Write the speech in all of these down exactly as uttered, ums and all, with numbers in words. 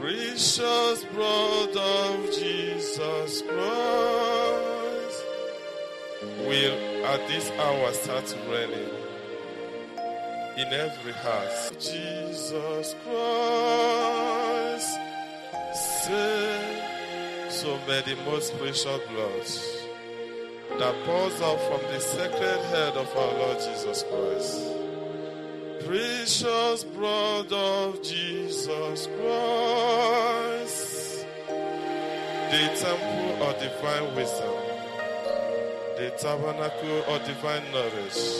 Precious blood of Jesus Christ will at this hour start raining in every heart. Jesus Christ, say, so may the most precious blood that pours out from the sacred head of our Lord Jesus Christ, precious blood of Jesus Christ, the temple of divine wisdom, the tabernacle of divine knowledge,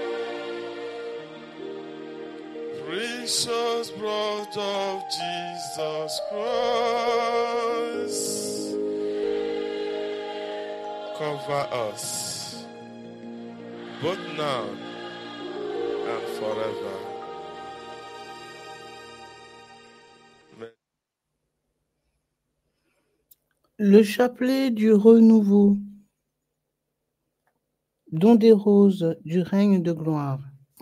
precious blood of Jesus Christ, cover us, both now and forever. Le chapelet du renouveau, don des roses du règne de gloire.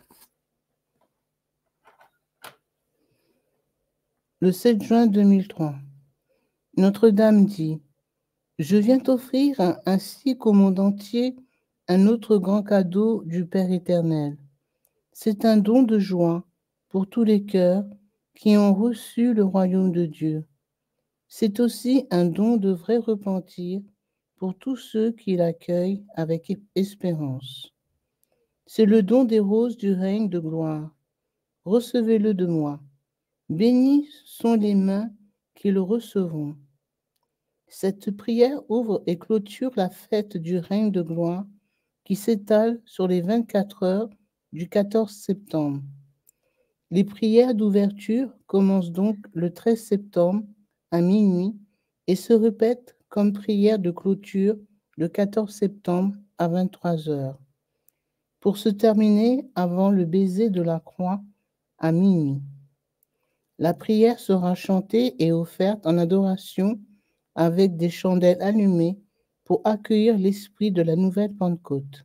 Le sept juin deux mille trois, Notre-Dame dit: je viens t'offrir ainsi qu'au monde entier un autre grand cadeau du Père éternel. C'est un don de joie pour tous les cœurs qui ont reçu le royaume de Dieu. C'est aussi un don de vrai repentir pour tous ceux qui l'accueillent avec espérance. C'est le don des roses du règne de gloire. Recevez-le de moi. Bénis sont les mains qui le recevront. Cette prière ouvre et clôture la fête du règne de gloire qui s'étale sur les vingt-quatre heures du quatorze septembre. Les prières d'ouverture commencent donc le treize septembre à minuit et se répètent comme prière de clôture le quatorze septembre à vingt-trois heures, pour se terminer avant le baiser de la croix à minuit. La prière sera chantée et offerte en adoration avec des chandelles allumées pour accueillir l'esprit de la nouvelle Pentecôte.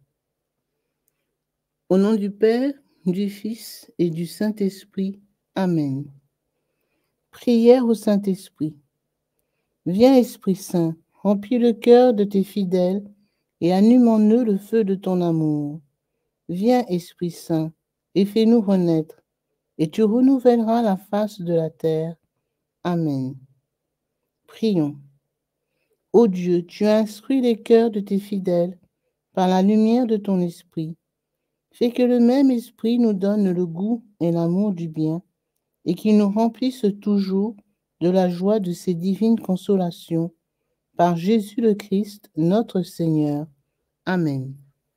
Au nom du Père, du Fils et du Saint-Esprit. Amen. Prière au Saint-Esprit. Viens, Esprit Saint, remplis le cœur de tes fidèles et allume en eux le feu de ton amour. Viens, Esprit Saint, et fais-nous renaître, et tu renouvelleras la face de la terre. Amen. Prions. Ô Dieu, tu as instruit les cœurs de tes fidèles par la lumière de ton esprit. Fais que le même esprit nous donne le goût et l'amour du bien et qu'il nous remplisse toujours de la joie de ses divines consolations. Par Jésus le Christ, notre Seigneur. Amen.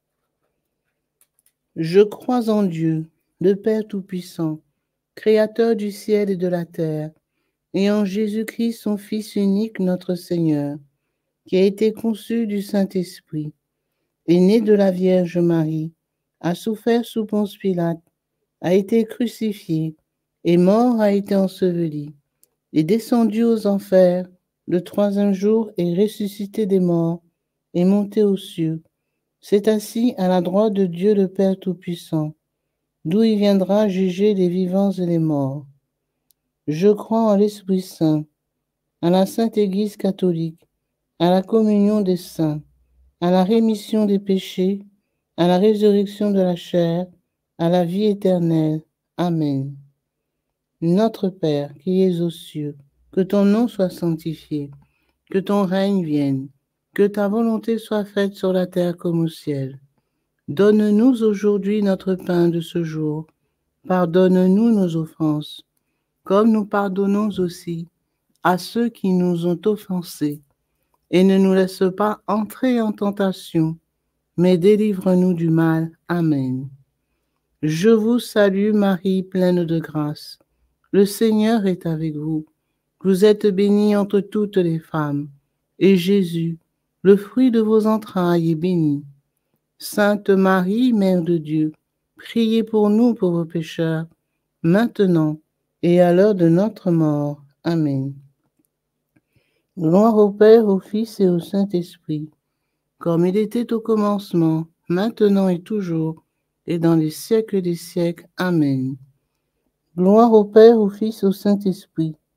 Je crois en Dieu, le Père Tout-Puissant, Créateur du ciel et de la terre, et en Jésus-Christ, son Fils unique, notre Seigneur, qui a été conçu du Saint-Esprit, est né de la Vierge Marie, a souffert sous Ponce Pilate, a été crucifié, est mort, a été enseveli, est descendu aux enfers, le troisième jour est ressuscité des morts, est monté aux cieux, s'est assis à la droite de Dieu le Père Tout-Puissant, d'où il viendra juger les vivants et les morts. Je crois en l'Esprit Saint, à la Sainte Église catholique, à la communion des saints, à la rémission des péchés, à la résurrection de la chair, à la vie éternelle. Amen. Notre Père, qui es aux cieux, que ton nom soit sanctifié, que ton règne vienne, que ta volonté soit faite sur la terre comme au ciel. Donne-nous aujourd'hui notre pain de ce jour. Pardonne-nous nos offenses, comme nous pardonnons aussi à ceux qui nous ont offensés. Et ne nous laisse pas entrer en tentation, mais délivre-nous du mal. Amen. Je vous salue Marie, pleine de grâce. Le Seigneur est avec vous. Vous êtes bénie entre toutes les femmes, et Jésus, le fruit de vos entrailles, est béni. Sainte Marie, Mère de Dieu, priez pour nous pauvres pécheurs, maintenant et à l'heure de notre mort. Amen. Gloire au Père, au Fils et au Saint-Esprit, comme il était au commencement, maintenant et toujours, et dans les siècles des siècles. Amen. Gloire au Père, au Fils et au Saint-Esprit,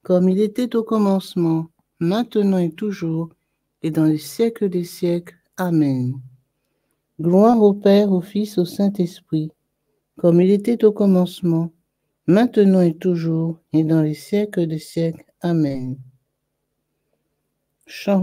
comme il était au commencement, maintenant et toujours, et dans les siècles des siècles. Amen. Gloire au Père, au Fils, au Saint-Esprit, comme il était au commencement, maintenant et toujours, et dans les siècles des siècles. Amen. Chant.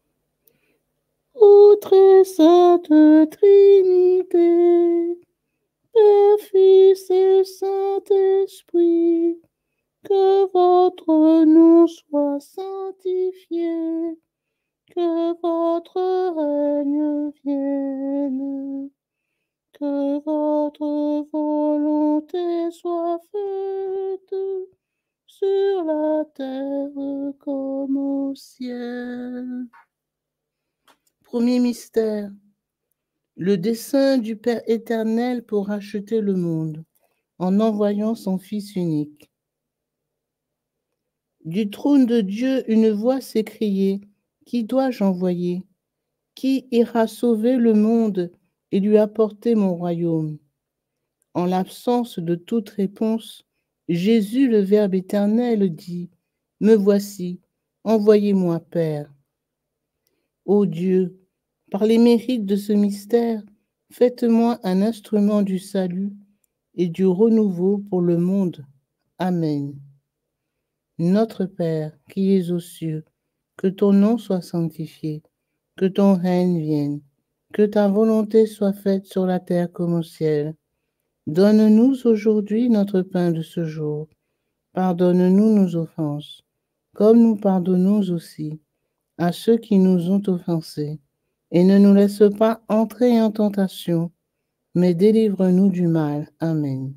Ô très sainte Trinité, Père, Fils et Saint-Esprit, que votre nom soit sanctifié, que votre règne vienne, que votre volonté soit faite sur la terre comme au ciel. Premier mystère, le dessein du Père éternel pour racheter le monde en envoyant son Fils unique. Du trône de Dieu, une voix s'écriait, « Qui dois-je envoyer? Qui ira sauver le monde et lui apporter mon royaume ?» En l'absence de toute réponse, Jésus, le Verbe éternel, dit, « Me voici, envoyez-moi, Père. » Ô Dieu, par les mérites de ce mystère, faites-moi un instrument du salut et du renouveau pour le monde. Amen. Notre Père, qui es aux cieux, que ton nom soit sanctifié, que ton règne vienne, que ta volonté soit faite sur la terre comme au ciel. Donne-nous aujourd'hui notre pain de ce jour. Pardonne-nous nos offenses, comme nous pardonnons aussi à ceux qui nous ont offensés. Et ne nous laisse pas entrer en tentation, mais délivre-nous du mal. Amen.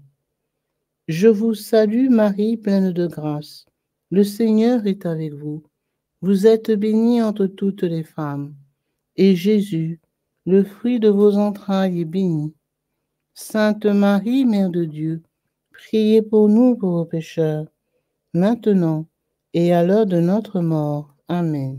Je vous salue Marie, pleine de grâce. Le Seigneur est avec vous. Vous êtes bénie entre toutes les femmes. Et Jésus, le fruit de vos entrailles, est béni. Sainte Marie, Mère de Dieu, priez pour nous pauvres pécheurs, maintenant et à l'heure de notre mort. Amen.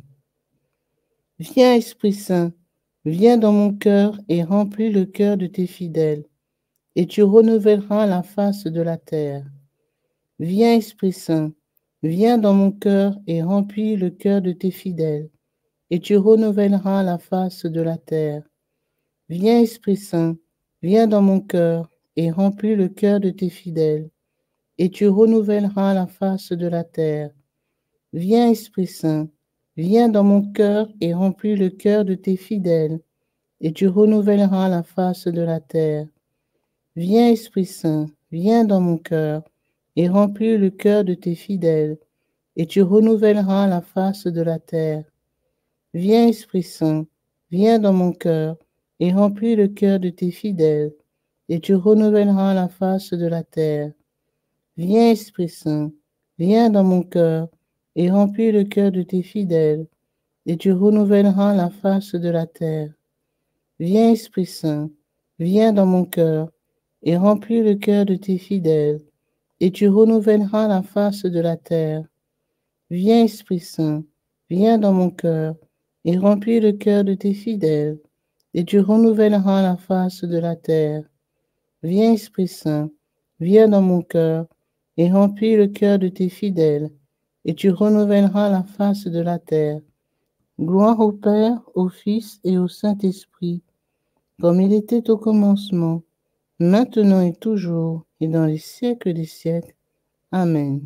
Viens, Esprit Saint, viens dans mon cœur et remplis le cœur de tes fidèles, et tu renouvelleras la face de la terre. Viens, Esprit Saint, viens dans mon cœur et remplis le cœur de tes fidèles, et tu renouvelleras la face de la terre. Viens, Esprit Saint, viens dans mon cœur et remplis le cœur de tes fidèles, et tu renouvelleras la face de la terre. Viens, Esprit Saint, viens dans mon cœur et remplis le cœur de tes fidèles, et tu renouvelleras la face de la terre. Viens, Esprit Saint, viens dans mon cœur et remplis le cœur de tes fidèles, et tu renouvelleras la face de la terre. Viens, Esprit Saint, viens dans mon cœur et remplis le cœur de tes fidèles, et tu renouvelleras la face de la terre. Viens, Esprit Saint, viens dans mon cœur et remplis le cœur de tes fidèles, et tu renouvelleras la face de la terre. Viens, Esprit Saint, viens dans mon cœur et remplis le cœur de tes fidèles, et tu renouvelleras la face de la terre. Viens, Esprit Saint, viens dans mon cœur et remplis le cœur de tes fidèles, et tu renouvelleras la face de la terre. Viens, Esprit Saint, viens dans mon cœur et remplis le cœur de tes fidèles, et tu renouvelleras la face de la terre. Gloire au Père, au Fils et au Saint-Esprit, comme il était au commencement, maintenant et toujours, et dans les siècles des siècles. Amen.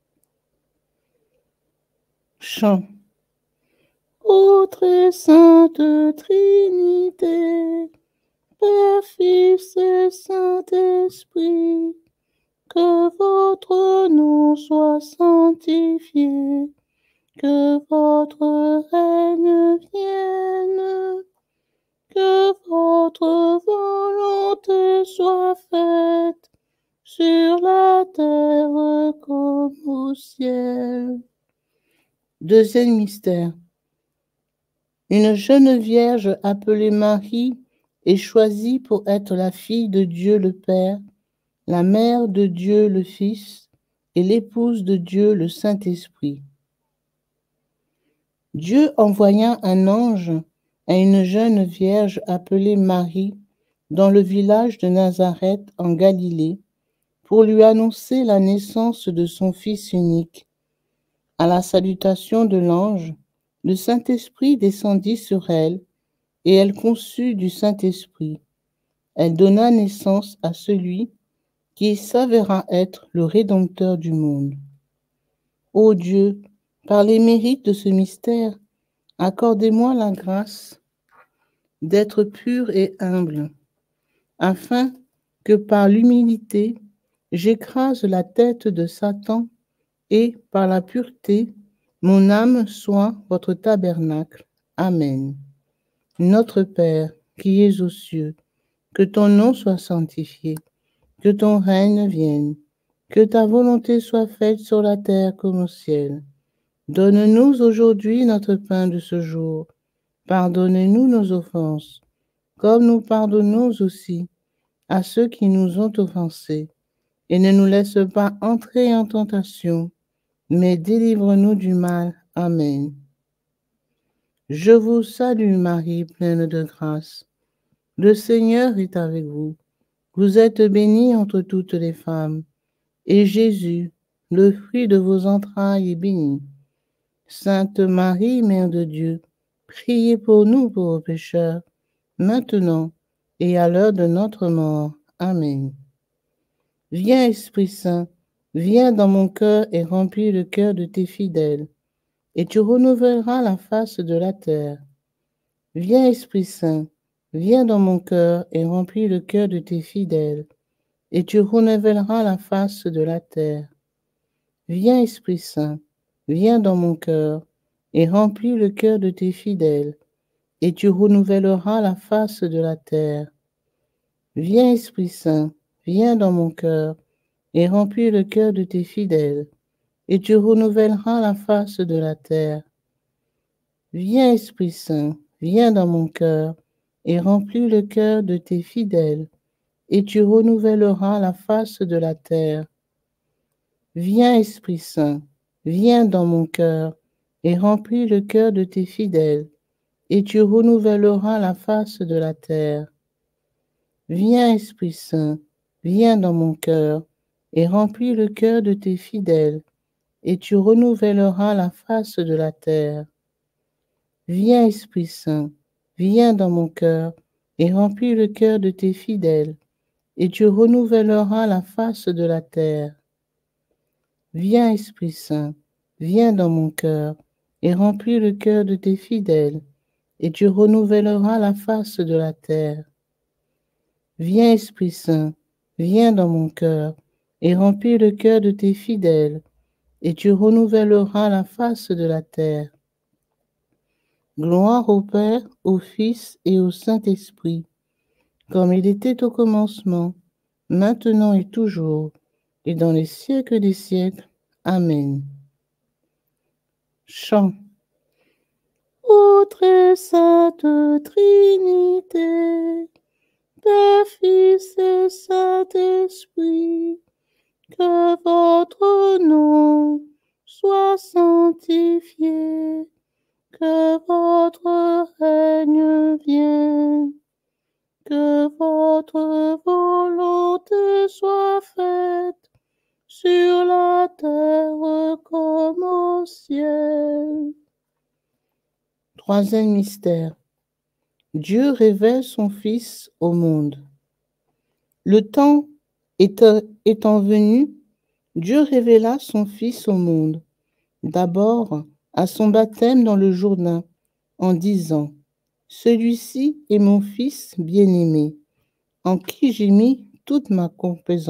Chant. Ô très sainte Trinité, Père, Fils et Saint-Esprit, que votre nom soit sanctifié, que votre règne vienne, que votre volonté soit faite sur la terre comme au ciel. Deuxième mystère. Une jeune vierge appelée Marie est choisie pour être la fille de Dieu le Père, la mère de Dieu le Fils et l'épouse de Dieu le Saint-Esprit. Dieu envoya un ange à une jeune vierge appelée Marie dans le village de Nazareth en Galilée pour lui annoncer la naissance de son fils unique. À la salutation de l'ange, le Saint-Esprit descendit sur elle, et elle conçut du Saint-Esprit. Elle donna naissance à celui qui s'avéra être le Rédempteur du monde. Ô Dieu, par les mérites de ce mystère, accordez-moi la grâce d'être pur et humble, afin que par l'humilité, j'écrase la tête de Satan et par la pureté, mon âme soit votre tabernacle. Amen. Notre Père, qui es aux cieux, que ton nom soit sanctifié, que ton règne vienne, que ta volonté soit faite sur la terre comme au ciel. Donne-nous aujourd'hui notre pain de ce jour. Pardonne-nous nos offenses, comme nous pardonnons aussi à ceux qui nous ont offensés. Et ne nous laisse pas entrer en tentation, mais délivre-nous du mal. Amen. Je vous salue Marie, pleine de grâce. Le Seigneur est avec vous. Vous êtes bénie entre toutes les femmes, et Jésus, le fruit de vos entrailles, est béni. Sainte Marie, Mère de Dieu, priez pour nous pauvres pécheurs, maintenant et à l'heure de notre mort. Amen. Viens, Esprit Saint, viens dans mon cœur et remplis le cœur de tes fidèles, et tu renouvelleras la face de la terre. Viens, Esprit Saint, viens dans mon cœur et remplis le cœur de tes fidèles, et tu renouvelleras la face de la terre. Viens, Esprit Saint, viens dans mon cœur et remplis le cœur de tes fidèles, et tu renouvelleras la face de la terre. Viens, Esprit Saint, viens dans mon cœur et remplis le cœur de tes fidèles, et tu renouvelleras la face de la terre. Viens, Esprit Saint, viens dans mon cœur et remplis le cœur de tes fidèles, et tu renouvelleras la face de la terre. Viens, Esprit Saint, viens dans mon cœur et remplis le cœur de tes fidèles, et tu renouvelleras la face de la terre. Viens, Esprit Saint, viens dans mon cœur et remplis le cœur de tes fidèles, et tu renouvelleras la face de la terre. Viens, Esprit Saint, viens dans mon cœur et remplis le cœur de tes fidèles, et tu renouvelleras la face de la terre. Viens, Esprit Saint, viens dans mon cœur et remplis le cœur de tes fidèles, et tu renouvelleras la face de la terre. Viens, Esprit Saint, viens dans mon cœur et remplis le cœur de tes fidèles, et tu renouvelleras la face de la terre. Gloire au Père, au Fils et au Saint-Esprit, comme il était au commencement, maintenant et toujours, et dans les siècles des siècles. Amen. Chant. Ô très sainte Trinité, Père, Fils et Saint-Esprit, que votre nom soit sanctifié, que votre règne vienne, que votre volonté soit faite sur la terre comme au ciel. Troisième mystère. Dieu révèle son Fils au monde. Le temps étant venu, Dieu révéla son Fils au monde, d'abord à son baptême dans le Jourdain, en disant : « Celui-ci est mon Fils bien-aimé, en qui j'ai mis toute ma complaisance. »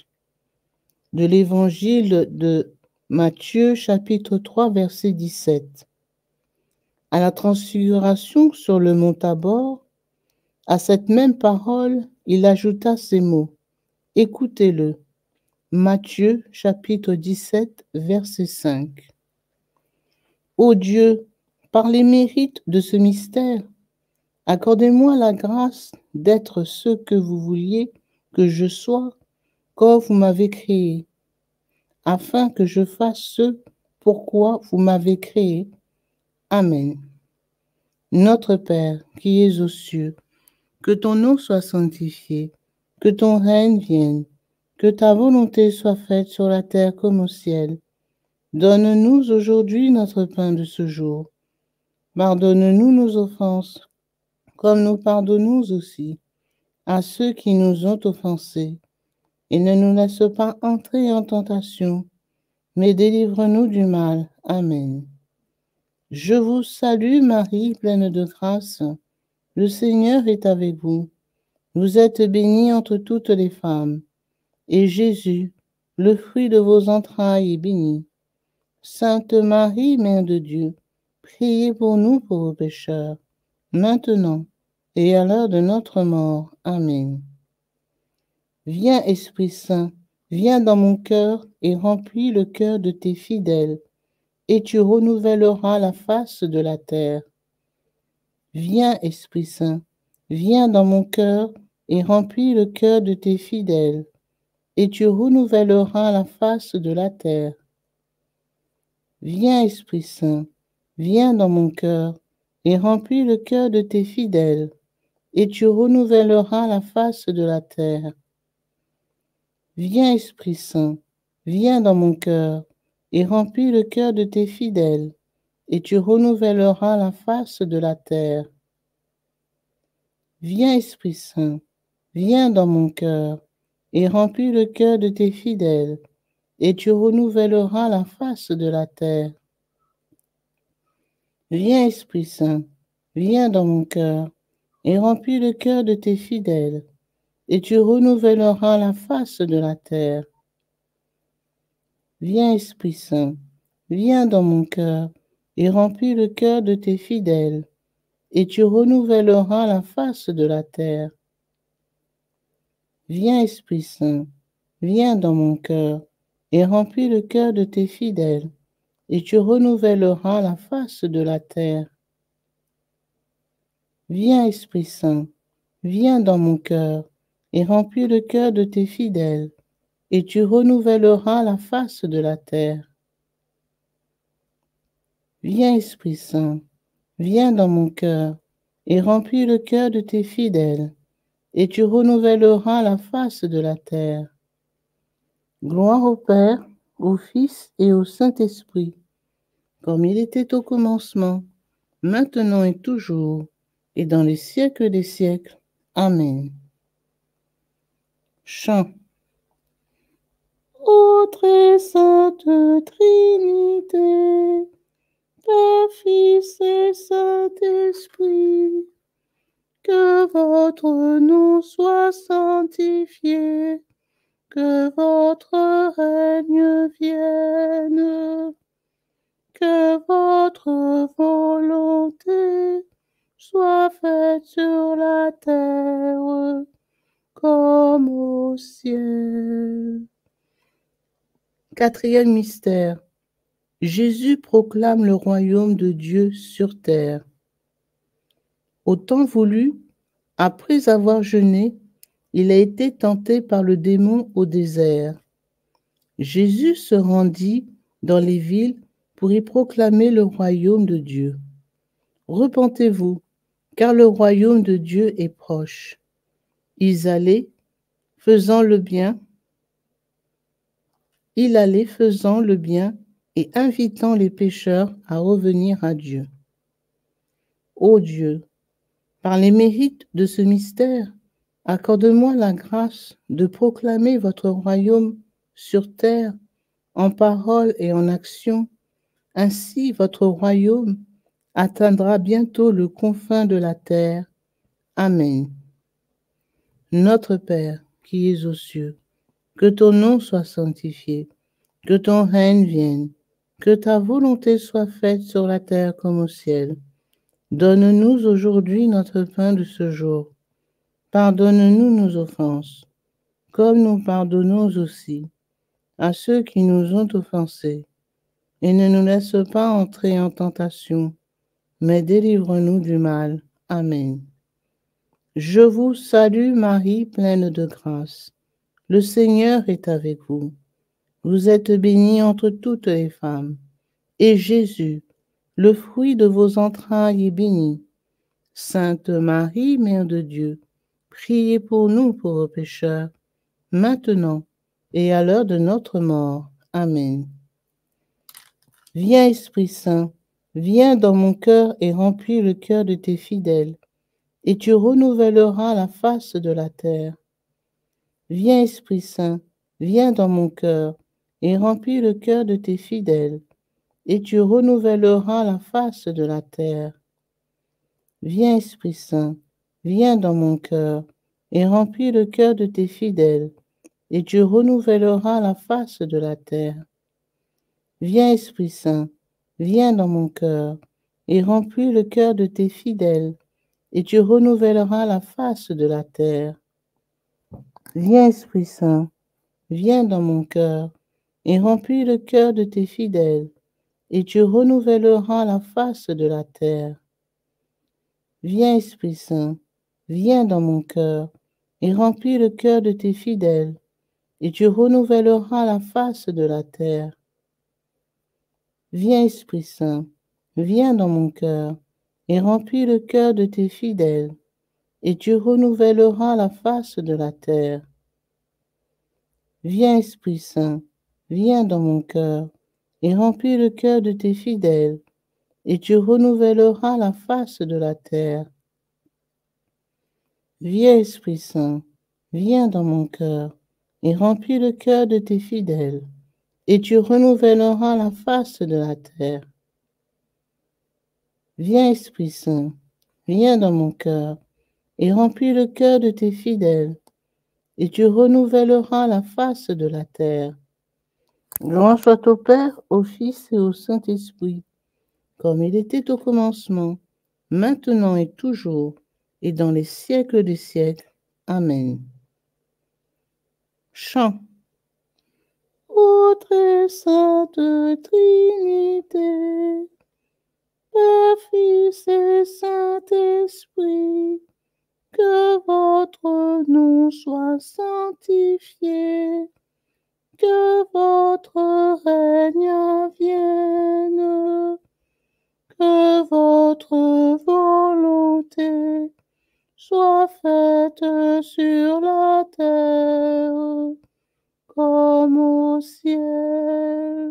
De l'Évangile de Matthieu, chapitre trois, verset dix-sept. À la transfiguration sur le mont Tabor, à cette même parole, il ajouta ces mots. Écoutez-le. Matthieu, chapitre dix-sept, verset cinq. Ô Dieu, par les mérites de ce mystère, accordez-moi la grâce d'être ce que vous vouliez que je sois quand vous m'avez créé, afin que je fasse ce pourquoi vous m'avez créé. Amen. Notre Père, qui es aux cieux, que ton nom soit sanctifié, que ton règne vienne, que ta volonté soit faite sur la terre comme au ciel. Donne-nous aujourd'hui notre pain de ce jour. Pardonne-nous nos offenses, comme nous pardonnons aussi à ceux qui nous ont offensés. Et ne nous laisse pas entrer en tentation, mais délivre-nous du mal. Amen. Je vous salue Marie, pleine de grâce. Le Seigneur est avec vous. Vous êtes bénie entre toutes les femmes, et Jésus, le fruit de vos entrailles, est béni. Sainte Marie, Mère de Dieu, priez pour nous pauvres pécheurs, maintenant et à l'heure de notre mort. Amen. Viens, Esprit Saint, viens dans mon cœur et remplis le cœur de tes fidèles, et tu renouvelleras la face de la terre. Viens, Esprit Saint, viens dans mon cœur et remplis le cœur de tes fidèles, et tu renouvelleras la face de la terre. Viens, Esprit Saint, viens dans mon cœur et remplis le cœur de tes fidèles, et tu renouvelleras la face de la terre. Viens, Esprit Saint, viens dans mon cœur et remplis le cœur de tes fidèles, et tu renouvelleras la face de la terre. Viens, Esprit Saint, viens dans mon cœur et remplis le cœur de tes fidèles, et tu renouvelleras la face de la terre. Viens, Esprit Saint, viens dans mon cœur et remplis le cœur de tes fidèles, et tu renouvelleras la face de la terre. Viens, Esprit Saint, viens dans mon cœur et remplis le cœur de tes fidèles, et tu renouvelleras la face de la terre. Viens, Esprit Saint, viens dans mon cœur et remplis le cœur de tes fidèles, et tu renouvelleras la face de la terre. Viens, Esprit Saint, viens dans mon cœur et remplis le cœur de tes fidèles, et tu renouvelleras la face de la terre. Viens, Esprit Saint, viens dans mon cœur et remplis le cœur de tes fidèles, et tu renouvelleras la face de la terre. Gloire au Père, au Fils et au Saint-Esprit, comme il était au commencement, maintenant et toujours, et dans les siècles des siècles. Amen. Chant. Ô très sainte Trinité, Père, Fils et Saint-Esprit, que votre nom soit sanctifié, que votre règne vienne, que votre volonté soit faite sur la terre comme au ciel. Quatrième mystère. Jésus proclame le royaume de Dieu sur terre. Au temps voulu, après avoir jeûné, il a été tenté par le démon au désert. Jésus se rendit dans les villes pour y proclamer le royaume de Dieu. Repentez-vous, car le royaume de Dieu est proche. Ils allaient, faisant le bien, il allait faisant le bien et invitant les pécheurs à revenir à Dieu. Ô Dieu, par les mérites de ce mystère, accorde-moi la grâce de proclamer votre royaume sur terre, en parole et en action. Ainsi, votre royaume atteindra bientôt le confin de la terre. Amen. Notre Père, qui es aux cieux, que ton nom soit sanctifié, que ton règne vienne, que ta volonté soit faite sur la terre comme au ciel. Donne-nous aujourd'hui notre pain de ce jour. Pardonne-nous nos offenses, comme nous pardonnons aussi à ceux qui nous ont offensés. Et ne nous laisse pas entrer en tentation, mais délivre-nous du mal. Amen. Je vous salue Marie, pleine de grâce. Le Seigneur est avec vous. Vous êtes bénie entre toutes les femmes, et Jésus, le fruit de vos entrailles, est béni. Sainte Marie, Mère de Dieu, priez pour nous pauvres pécheurs, maintenant et à l'heure de notre mort. Amen. Viens, Esprit Saint, viens dans mon cœur et remplis le cœur de tes fidèles, et tu renouvelleras la face de la terre. Viens, Esprit Saint, viens dans mon cœur et remplis le cœur de tes fidèles, et tu renouvelleras la face de la terre. Viens, Esprit Saint, viens dans mon cœur et remplis le cœur de tes fidèles, et tu renouvelleras la face de la terre. Viens, Esprit Saint, viens dans mon cœur et remplis le cœur de tes fidèles, et tu renouvelleras la face de la terre. Viens, Esprit Saint, viens dans mon cœur et remplis le cœur de tes fidèles, et tu renouvelleras la face de la terre. Viens, Esprit Saint, viens dans mon cœur et remplis le cœur de tes fidèles, et tu renouvelleras la face de la terre. Viens, Esprit Saint, viens dans mon cœur et remplis le cœur de tes fidèles, et tu renouvelleras la face de la terre. Viens, Esprit Saint, viens dans mon cœur et remplis le cœur de tes fidèles, et tu renouvelleras la face de la terre. Viens, Esprit Saint, viens dans mon cœur et remplis le cœur de tes fidèles, et tu renouvelleras la face de la terre. Viens, Esprit Saint, viens dans mon cœur et remplis le cœur de tes fidèles, et tu renouvelleras la face de la terre. Gloire soit au Père, au Fils et au Saint-Esprit, comme il était au commencement, maintenant et toujours, et dans les siècles des siècles. Amen. Chant. Ô très sainte Trinité, Père, Fils et Saint-Esprit, que votre nom soit sanctifié, que votre règne vienne, que votre volonté soit faite sur la terre comme au ciel.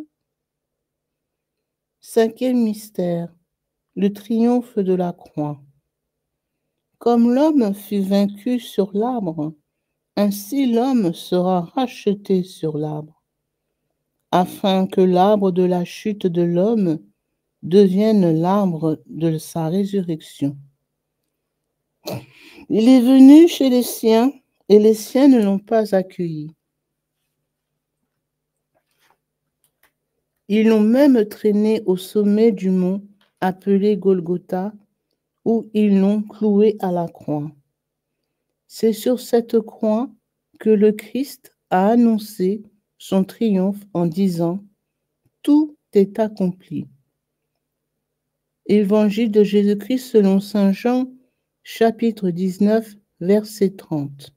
Cinquième mystère, le triomphe de la croix. Comme l'homme fut vaincu sur l'arbre, ainsi l'homme sera racheté sur l'arbre, afin que l'arbre de la chute de l'homme devienne l'arbre de sa résurrection. Il est venu chez les siens, et les siens ne l'ont pas accueilli. Ils l'ont même traîné au sommet du mont appelé Golgotha, où ils l'ont cloué à la croix. C'est sur cette croix que le Christ a annoncé son triomphe en disant « Tout est accompli ». Évangile de Jésus-Christ selon saint Jean, chapitre dix-neuf, verset trente.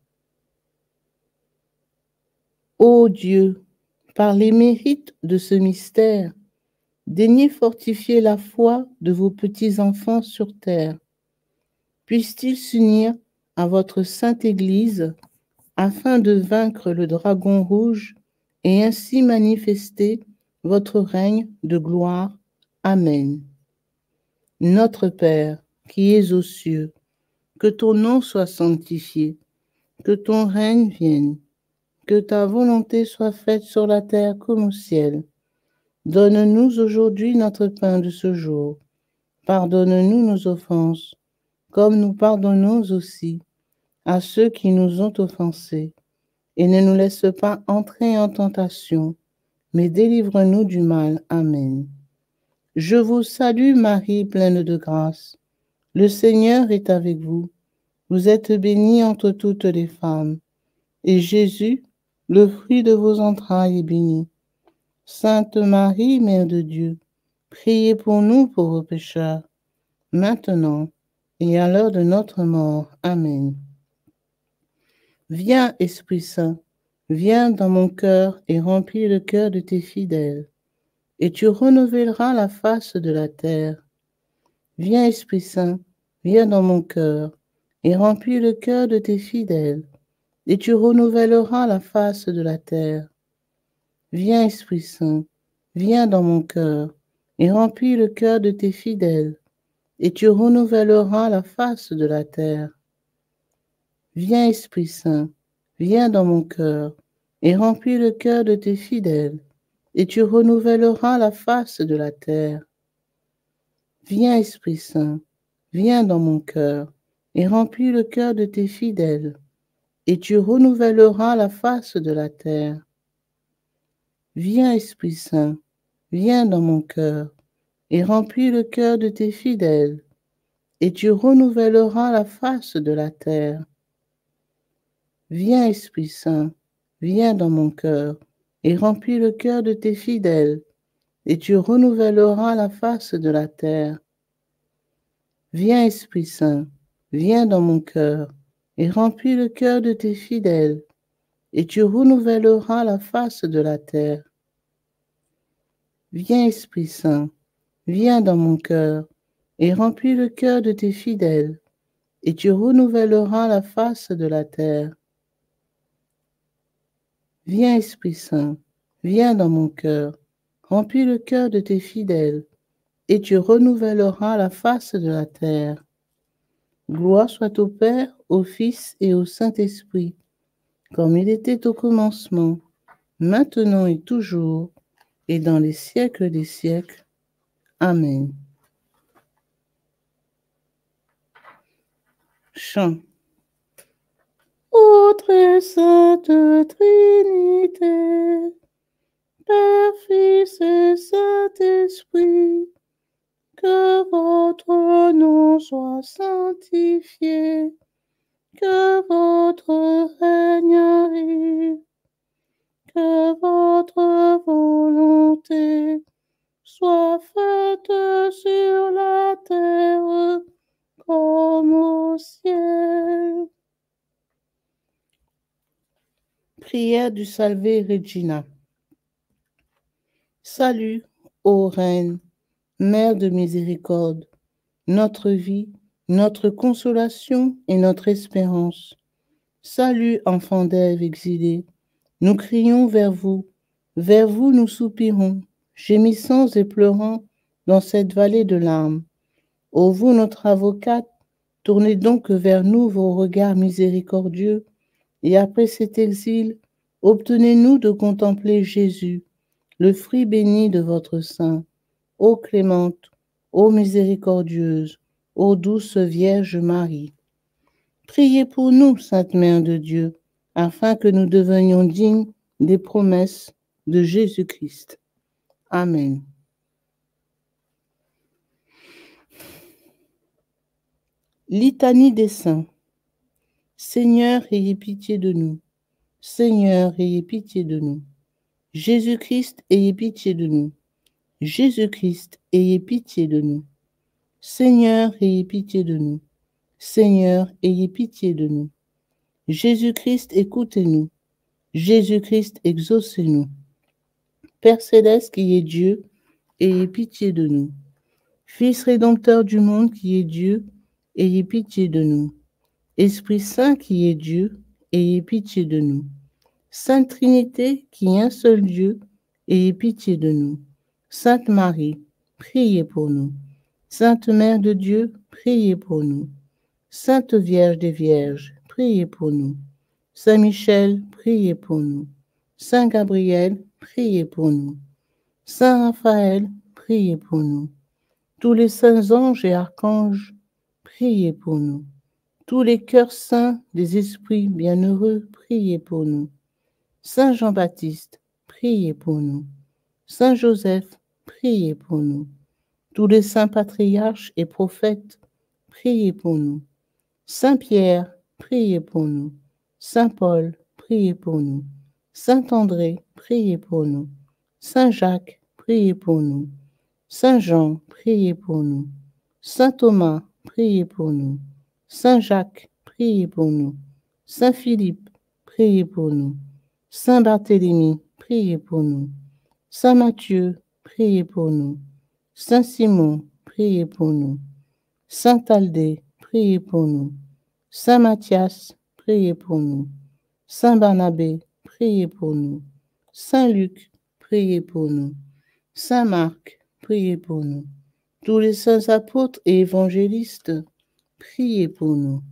Ô Dieu, par les mérites de ce mystère, daignez fortifier la foi de vos petits-enfants sur terre. Puissent-ils s'unir à votre sainte Église afin de vaincre le dragon rouge et ainsi manifester votre règne de gloire. Amen. Notre Père, qui es aux cieux, que ton nom soit sanctifié, que ton règne vienne, que ta volonté soit faite sur la terre comme au ciel. Donne-nous aujourd'hui notre pain de ce jour. Pardonne-nous nos offenses, comme nous pardonnons aussi à ceux qui nous ont offensés. Et ne nous laisse pas entrer en tentation, mais délivre-nous du mal. Amen. Je vous salue Marie, pleine de grâce. Le Seigneur est avec vous. Vous êtes bénie entre toutes les femmes. Et Jésus, le fruit de vos entrailles, est béni. Sainte Marie, Mère de Dieu, priez pour nous pauvres pécheurs, maintenant et à l'heure de notre mort. Amen. Viens, Esprit Saint, viens dans mon cœur et remplis le cœur de tes fidèles, et tu renouvelleras la face de la terre. Viens, Esprit Saint, viens dans mon cœur et remplis le cœur de tes fidèles, et tu renouvelleras la face de la terre. Viens, Esprit Saint, viens dans mon cœur et remplis le cœur de tes fidèles, et tu renouvelleras la face de la terre. Viens, Esprit Saint, viens dans mon cœur, et remplis le cœur de tes fidèles, et tu renouvelleras la face de la terre. Viens, Esprit Saint, viens dans mon cœur, et remplis le cœur de tes fidèles, et tu renouvelleras la face de la terre. Viens, Esprit Saint, viens dans mon cœur, et remplis le cœur de tes fidèles, et tu renouvelleras la face de la terre. Viens, Esprit Saint, viens dans mon cœur, et remplis le cœur de tes fidèles, et tu renouvelleras la face de la terre. Viens, Esprit Saint, viens dans mon cœur, et remplis le cœur de tes fidèles, et tu renouvelleras la face de la terre. Viens, Esprit Saint, viens dans mon cœur, et remplis le cœur de tes fidèles, et tu renouvelleras la face de la terre. Viens, Esprit Saint, viens dans mon cœur, remplis le cœur de tes fidèles, et tu renouvelleras la face de la terre. Gloire soit au Père, au Fils et au Saint-Esprit, comme il était au commencement, maintenant et toujours, et dans les siècles des siècles. Amen. Chant. Ô très sainte Trinité, Père, Fils et Saint-Esprit, que votre nom soit sanctifié, que votre règne arrive, que votre volonté soit faite sur la terre comme au ciel. Prière du Salve Regina. Salut, ô Reine, Mère de miséricorde, notre vie, notre consolation et notre espérance. Salut, enfant d'Ève exilée, nous crions vers vous, vers vous nous soupirons, gémissant et pleurant dans cette vallée de larmes. Ô vous, notre avocate, tournez donc vers nous vos regards miséricordieux, et après cet exil, obtenez-nous de contempler Jésus, le fruit béni de votre sein. Ô clémente, ô miséricordieuse, ô douce Vierge Marie. Priez pour nous, Sainte Mère de Dieu, afin que nous devenions dignes des promesses de Jésus-Christ. Amen. Litanie des saints. Seigneur, ayez pitié de nous. Seigneur, ayez pitié de nous. Jésus-Christ, ayez pitié de nous. Jésus-Christ, ayez pitié de nous. Seigneur, ayez pitié de nous. Seigneur, ayez pitié de nous. Jésus-Christ, écoutez-nous. Jésus-Christ, exaucez-nous. Père céleste qui est Dieu, ayez pitié de nous. Fils rédempteur du monde qui est Dieu, ayez pitié de nous. Esprit Saint qui est Dieu, ayez pitié de nous. Sainte Trinité qui est un seul Dieu, ayez pitié de nous. Sainte Marie, priez pour nous. Sainte Mère de Dieu, priez pour nous. Sainte Vierge des Vierges, priez pour nous. Saint Michel, priez pour nous. Saint Gabriel, priez pour nous. Saint Raphaël, priez pour nous. Tous les saints anges et archanges, priez pour nous. Tous les cœurs saints des esprits bienheureux, priez pour nous. Saint Jean-Baptiste, priez pour nous. Saint Joseph, priez pour nous. Tous les saints patriarches et prophètes, priez pour nous. Saint Pierre, priez pour nous. Saint Paul, priez pour nous. Saint André, priez pour nous. Saint Jacques, priez pour nous. Saint Jean, priez pour nous. Saint Thomas, priez pour nous. Saint Jacques, priez pour nous. Saint Philippe, priez pour nous. Saint Barthélemy, priez pour nous. Saint Matthieu, priez pour nous. Saint Simon, priez pour nous. Saint Aldée, priez pour nous. Saint Matthias, priez pour nous. Saint Barnabé, priez pour nous. Saint Luc, priez pour nous. Saint Marc, priez pour nous. Tous les saints apôtres et évangélistes, priez pour nous.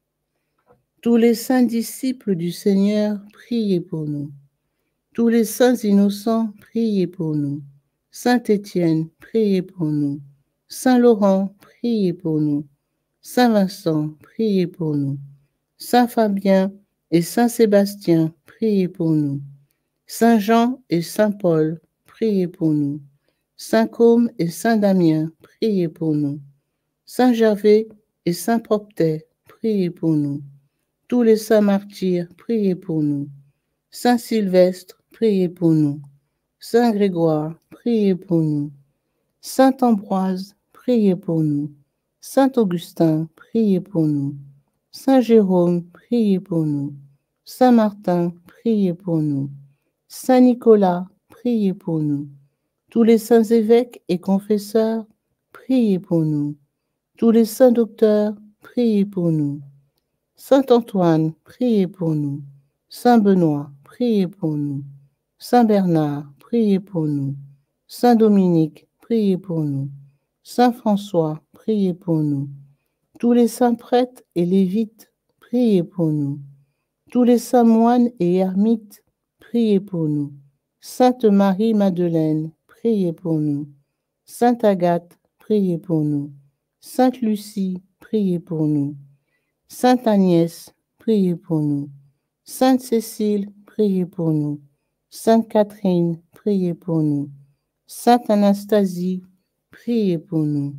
Tous les saints disciples du Seigneur, priez pour nous. Tous les saints innocents, priez pour nous. Saint Étienne, priez pour nous. Saint Laurent, priez pour nous. Saint Vincent, priez pour nous. Saint Fabien et Saint Sébastien, priez pour nous. Saint Jean et Saint Paul, priez pour nous. Saint Côme et Saint Damien, priez pour nous. Saint Gervais et Saint Proctet, priez pour nous. Tous les saints martyrs, priez pour nous. Saint Sylvestre, priez pour nous. Saint Grégoire, priez pour nous. Saint Ambroise, priez pour nous. Saint Augustin, priez pour nous. Saint Jérôme, priez pour nous. Saint Martin, priez pour nous. Saint Nicolas, priez pour nous. Tous les saints évêques et confesseurs, priez pour nous. Tous les saints docteurs, priez pour nous. Saint Antoine, priez pour nous. Saint Benoît, priez pour nous. Saint Bernard, priez pour nous. Saint Dominique, priez pour nous. Saint François, priez pour nous. Tous les saints prêtres et lévites, priez pour nous. Tous les saints moines et ermites, priez pour nous. Sainte Marie-Madeleine, priez pour nous. Sainte Agathe, priez pour nous. Sainte Lucie, priez pour nous. Sainte Agnès, priez pour nous. Sainte Cécile, priez pour nous. Sainte Catherine, priez pour nous. Sainte Anastasie, priez pour nous.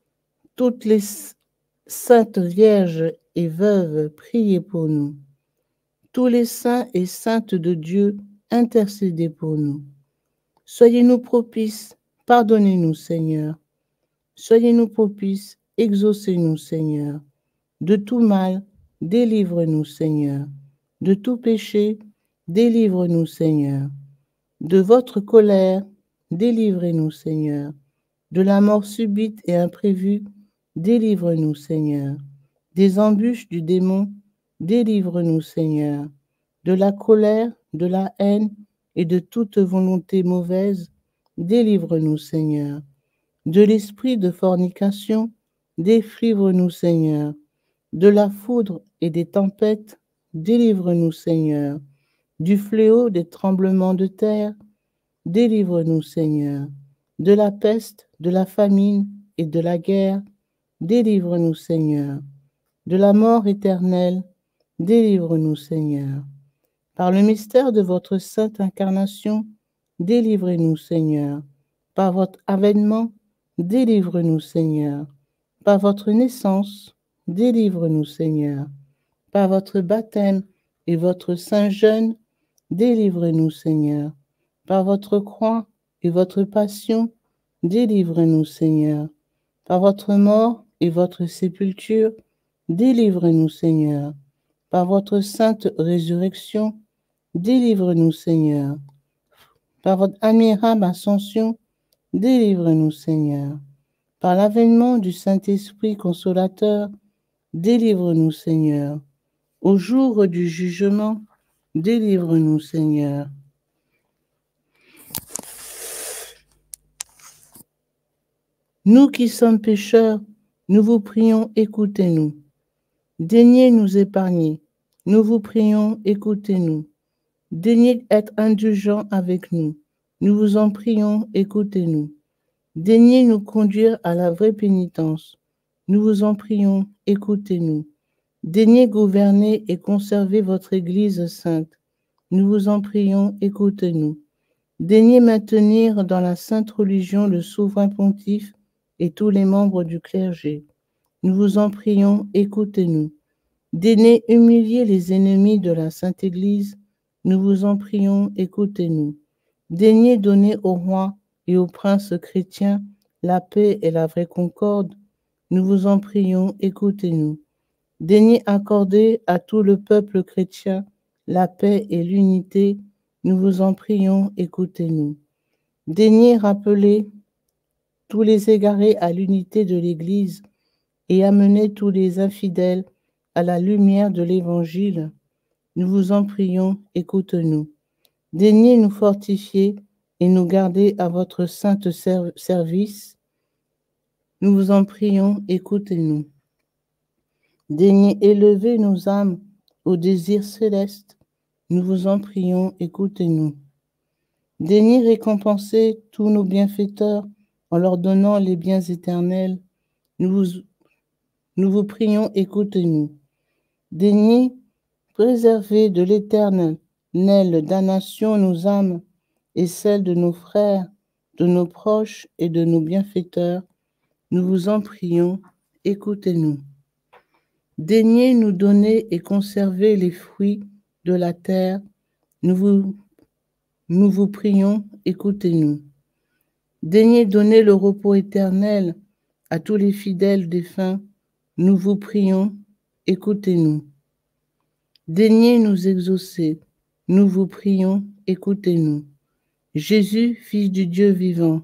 Toutes les saintes vierges et veuves, priez pour nous. Tous les saints et saintes de Dieu, intercédez pour nous. Soyez-nous propices, pardonnez-nous, Seigneur. Soyez-nous propices, exaucez-nous, Seigneur. De tout mal, délivre-nous, Seigneur. De tout péché, délivre-nous, Seigneur. De votre colère, délivrez-nous, Seigneur. De la mort subite et imprévue, délivre-nous, Seigneur. Des embûches du démon, délivre-nous, Seigneur. De la colère, de la haine et de toute volonté mauvaise, délivre-nous, Seigneur. De l'esprit de fornication, délivre-nous, Seigneur. De la foudre et des tempêtes, délivre-nous, Seigneur. Du fléau des tremblements de terre, délivre-nous, Seigneur. De la peste, de la famine et de la guerre, délivre-nous, Seigneur. De la mort éternelle, délivre-nous, Seigneur. Par le mystère de votre sainte incarnation, délivrez-nous, Seigneur. Par votre avènement, délivrez-nous, Seigneur. Par votre naissance, délivre-nous, Seigneur. Par votre baptême et votre saint jeûne, délivrez-nous, Seigneur. Par votre croix et votre passion, délivrez-nous, Seigneur. Par votre mort et votre sépulture, délivrez-nous, Seigneur. Par votre sainte résurrection, délivrez-nous, Seigneur. Par votre admirable ascension, délivrez-nous, Seigneur. Par l'avènement du Saint-Esprit consolateur, délivre-nous, Seigneur. Au jour du jugement, délivre-nous, Seigneur. Nous qui sommes pécheurs, nous vous prions, écoutez-nous. Daignez nous épargner. Nous vous prions, écoutez-nous. Daignez être indulgents avec nous. Nous vous en prions, écoutez-nous. Daignez nous conduire à la vraie pénitence. Nous vous en prions, écoutez-nous. Daignez gouverner et conserver votre Église sainte. Nous vous en prions, écoutez-nous. Daignez maintenir dans la sainte religion le souverain pontife et tous les membres du clergé. Nous vous en prions, écoutez-nous. Daignez humilier les ennemis de la Sainte Église. Nous vous en prions, écoutez-nous. Daignez donner au roi et aux princes chrétiens la paix et la vraie concorde. Nous vous en prions, écoutez-nous. Daignez accorder à tout le peuple chrétien la paix et l'unité. Nous vous en prions, écoutez-nous. Daignez rappeler tous les égarés à l'unité de l'Église et amener tous les infidèles à la lumière de l'Évangile. Nous vous en prions, écoutez-nous. Daignez nous fortifier et nous garder à votre sainte ser- service. Nous vous en prions, écoutez-nous. Daignez élever nos âmes au désir céleste. Nous vous en prions, écoutez-nous. Daignez récompenser tous nos bienfaiteurs en leur donnant les biens éternels. Nous vous, nous vous prions, écoutez-nous. Daignez préserver de l'éternelle damnation nos âmes et celles de nos frères, de nos proches et de nos bienfaiteurs. Nous vous en prions, écoutez-nous. Daignez nous donner et conserver les fruits de la terre. Nous vous, nous vous prions, écoutez-nous. Daignez donner le repos éternel à tous les fidèles défunts. Nous vous prions, écoutez-nous. Daignez nous exaucer. Nous vous prions, écoutez-nous. Jésus, Fils du Dieu vivant,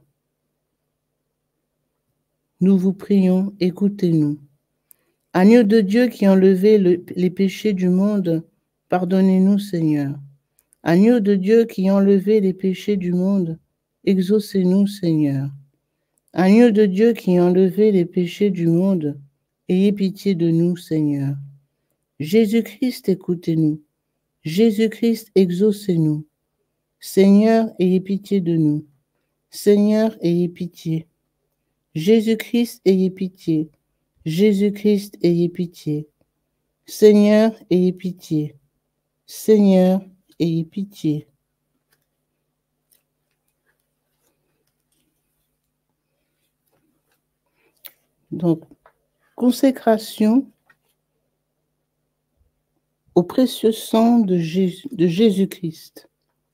nous vous prions, écoutez-nous. Agneau de Dieu qui enlevez le, les péchés du monde, pardonnez-nous, Seigneur. Agneau de Dieu qui enlevez les péchés du monde, exaucez-nous, Seigneur. Agneau de Dieu qui enlevez les péchés du monde, ayez pitié de nous, Seigneur. Jésus-Christ, écoutez-nous. Jésus-Christ, exaucez-nous. Seigneur, ayez pitié de nous. Seigneur, ayez pitié. Jésus-Christ, ayez pitié. Jésus-Christ, ayez pitié. Seigneur, ayez pitié. Seigneur, ayez pitié. Donc, consécration au précieux sang de Jésus, de Jésus-Christ.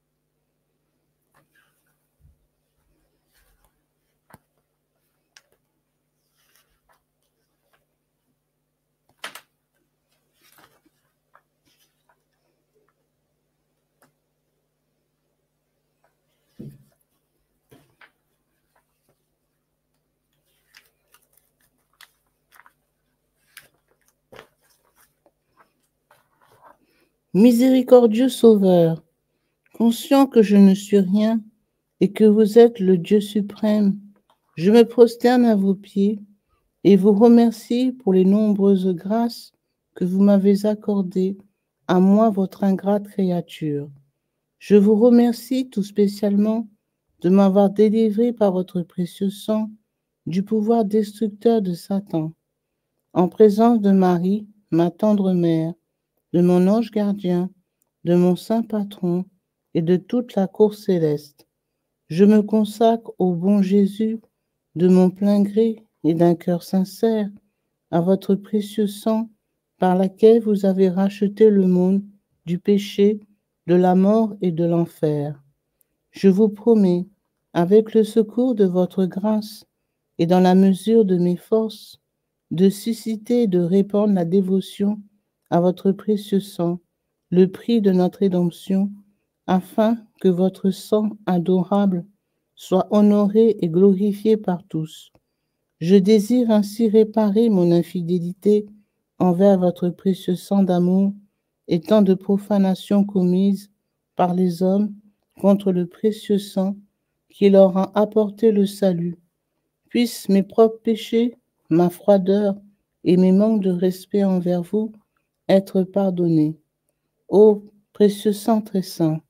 Miséricordieux Sauveur, conscient que je ne suis rien et que vous êtes le Dieu suprême, je me prosterne à vos pieds et vous remercie pour les nombreuses grâces que vous m'avez accordées, à moi, votre ingrate créature. Je vous remercie tout spécialement de m'avoir délivré par votre précieux sang du pouvoir destructeur de Satan, en présence de Marie, ma tendre mère, de mon ange gardien, de mon saint patron et de toute la cour céleste. Je me consacre au bon Jésus de mon plein gré et d'un cœur sincère à votre précieux sang par laquelle vous avez racheté le monde du péché, de la mort et de l'enfer. Je vous promets, avec le secours de votre grâce et dans la mesure de mes forces, de susciter et de répandre la dévotion à votre précieux sang, le prix de notre rédemption, afin que votre sang adorable soit honoré et glorifié par tous. Je désire ainsi réparer mon infidélité envers votre précieux sang d'amour et tant de profanations commises par les hommes contre le précieux sang qui leur a apporté le salut. Puissent mes propres péchés, ma froideur et mes manques de respect envers vous être pardonnés. Ô précieux sang très saint,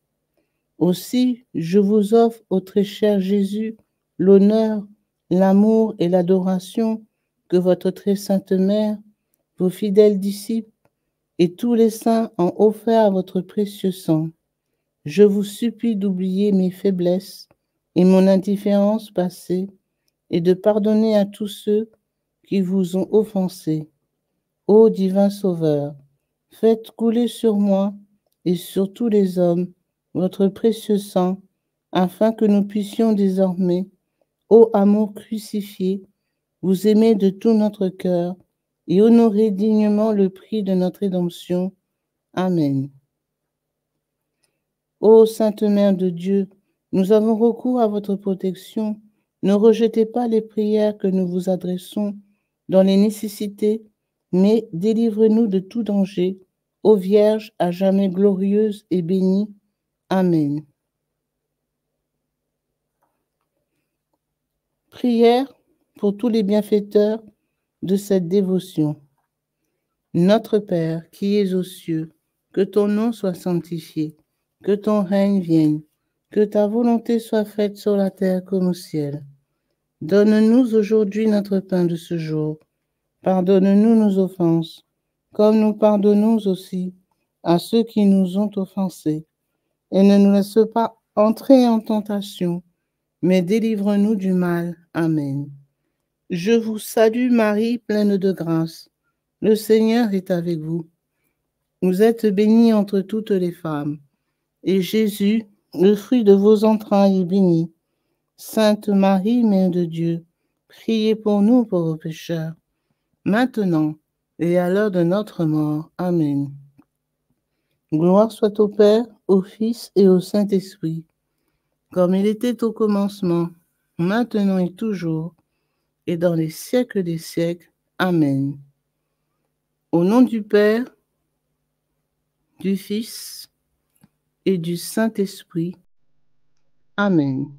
aussi je vous offre, ô très cher Jésus, l'honneur, l'amour et l'adoration que votre très sainte mère, vos fidèles disciples et tous les saints ont offert à votre précieux sang. Je vous supplie d'oublier mes faiblesses et mon indifférence passée et de pardonner à tous ceux qui vous ont offensé. Ô divin Sauveur, faites couler sur moi et sur tous les hommes votre précieux sang, afin que nous puissions désormais, ô amour crucifié, vous aimer de tout notre cœur et honorer dignement le prix de notre rédemption. Amen. Ô Sainte Mère de Dieu, nous avons recours à votre protection. Ne rejetez pas les prières que nous vous adressons dans les nécessités, mais délivrez-nous de tout danger. Ô Vierge, à jamais glorieuse et bénie. Amen. Prière pour tous les bienfaiteurs de cette dévotion. Notre Père qui es aux cieux, que ton nom soit sanctifié, que ton règne vienne, que ta volonté soit faite sur la terre comme au ciel. Donne-nous aujourd'hui notre pain de ce jour. Pardonne-nous nos offenses, comme nous pardonnons aussi à ceux qui nous ont offensés. Et ne nous laisse pas entrer en tentation, mais délivre-nous du mal. Amen. Je vous salue Marie, pleine de grâce. Le Seigneur est avec vous. Vous êtes bénie entre toutes les femmes. Et Jésus, le fruit de vos entrailles, est béni. Sainte Marie, Mère de Dieu, priez pour nous pauvres pécheurs, maintenant et à l'heure de notre mort. Amen. Gloire soit au Père, au Fils et au Saint-Esprit, comme il était au commencement, maintenant et toujours, et dans les siècles des siècles. Amen. Au nom du Père, du Fils et du Saint-Esprit. Amen.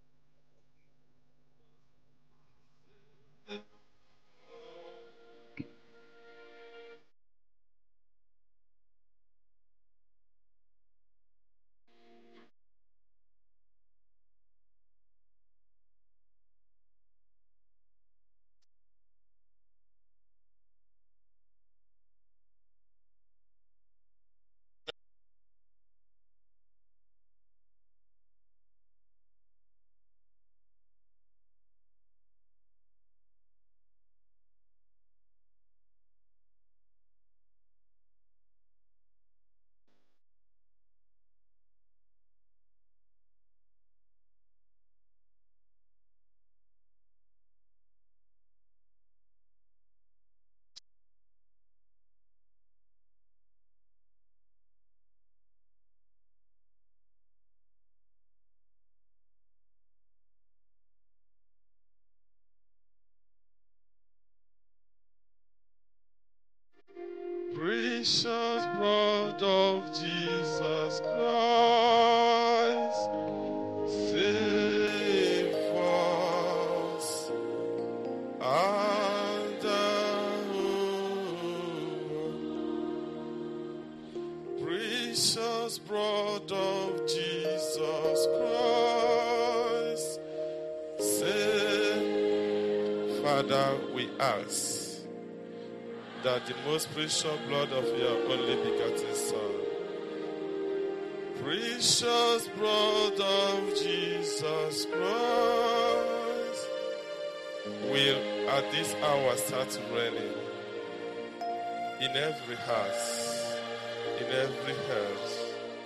Precious blood of Jesus Christ, save us. And precious blood of Jesus Christ, save. Father, we ask that the most precious blood of your only begotten Son, precious blood of Jesus Christ, will at this hour start raining in every house, in every house.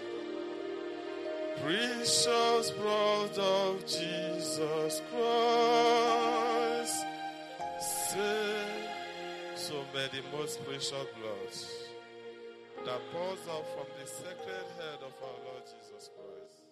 Precious blood of Jesus Christ, save. So may the most precious blood that pours out from the sacred head of our Lord Jesus Christ